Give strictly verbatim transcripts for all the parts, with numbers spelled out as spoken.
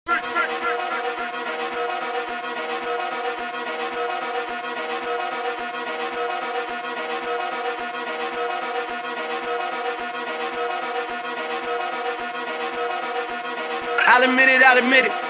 I'll admit it, I'll admit it.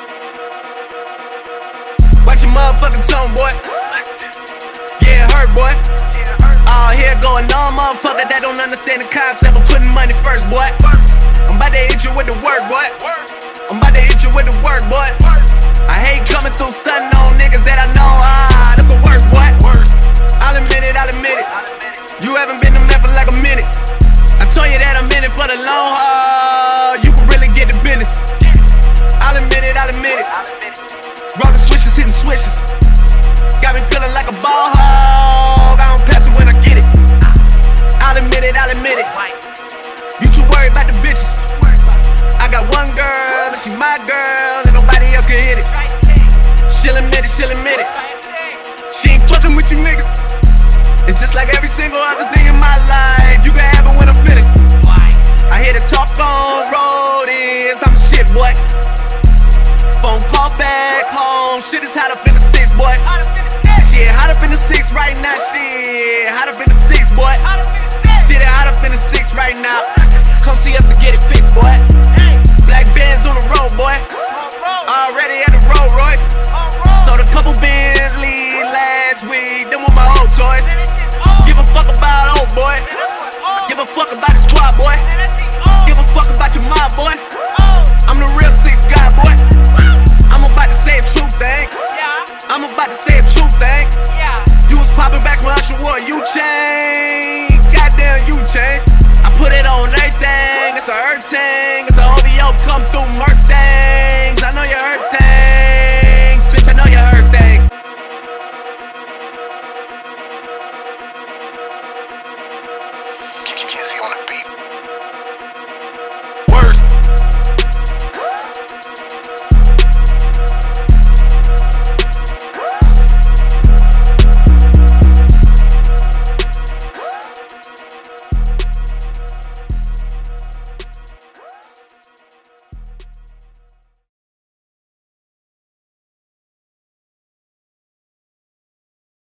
Watch your motherfucking tone, boy. Yeah, it hurt, boy. All here going on, motherfucker that don't understand the concept of putting money first, boy. I'm about to hit you with the work, boy. I'm about to hit you with the work, boy. I hate coming through stunting on niggas that I know. Ah, that's the worst, boy. I'll admit it, I'll admit it. You haven't been to Memphis like a minute. I told you that I'm in it for the long haul. You can really get the business. I'll admit it, I'll admit it. Rolling switches, hitting switches. Got me feeling like a ball hog. I don't pass it when I get it. I'll admit it, I'll admit it. You too worried about the bitches. I got one girl, and she my girl, and nobody else can hit it. She'll admit it, she'll admit it. She ain't fucking with you niggas. It's just like every single other thing in my life. You can have it when I'm finished. I hear the talk on road is I'm shit, boy. Phone call back home. Shit is hot up in the six, boy. Shit, hot up in the six right now. Shit, hot up in the six, boy. Shit, it hot up in the six right now. Come see us and get it fixed, boy. Black bands on the road, boy. Already at the Rolls Royce. Sold a couple Bentley last week. Them with my old toys. Give a fuck about old boy. Give a fuck about the squad, boy. Give a fuck about your mom, boy. I'm the real six guy, boy. I'm about to say a true thing. I'm about to say a true thing. You was popping back when I should wore you changed. Goddamn, you changed. I put it on everything. It's a hurt thing. It's a O V O come through murk things. I know you hurt things. Bitch, I know you hurt things. Kizzy on the beat.